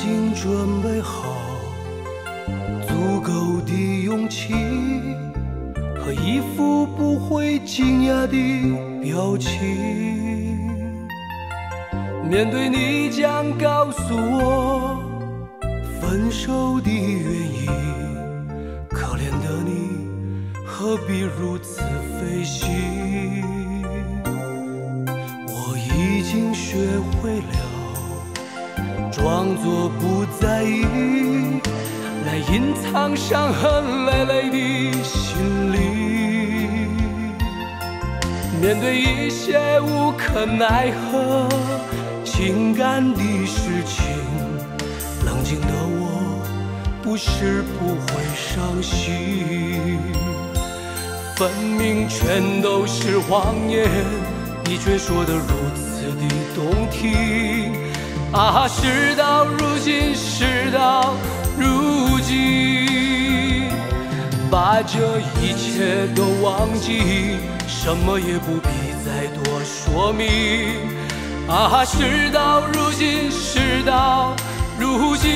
经准备好足够的勇气和一副不会惊讶的表情，面对你将告诉我分手的原因，可怜的你何必如此费心？我已经学会了装作不在意，来隐藏伤痕累累的心里。面对一些无可奈何情感的事情，冷静的我不是不会伤心。分明全都是谎言，你却说得如此的动听。啊，事到如今，事到如今，把这一切都忘记，什么也不必再多说明。啊，事到如今，事到如今，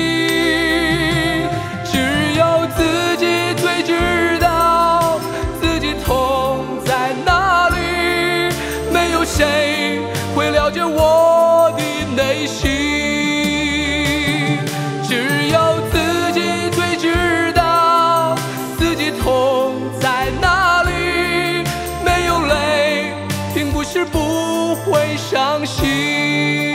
只有自己最知道自己痛在哪里，没有谁会了解我的内心，只有自己最知道自己痛在哪里，没有泪并不是不会伤心。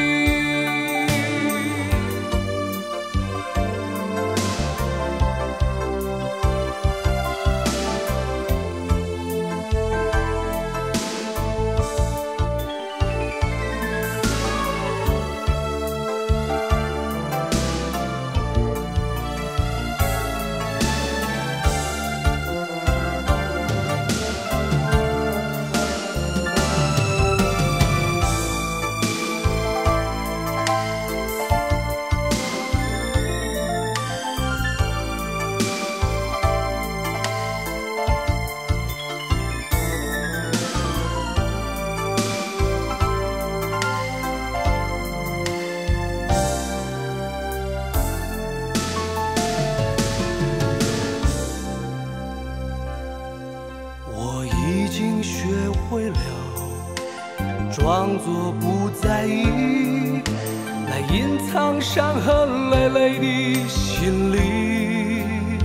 学会了装作不在意，来隐藏伤痕累累的心里。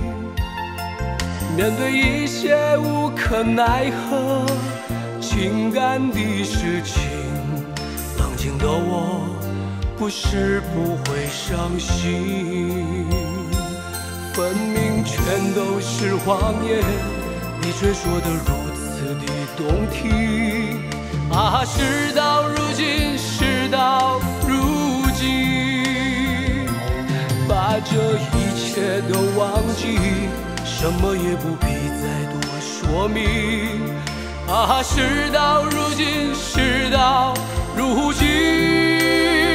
面对一些无可奈何情感的事情，冷静的我不是不会伤心。分明全都是谎言，你却说得如此的动听。啊，事到如今，事到如今，把这一切都忘记，什么也不必再多说明。啊，事到如今，事到如今。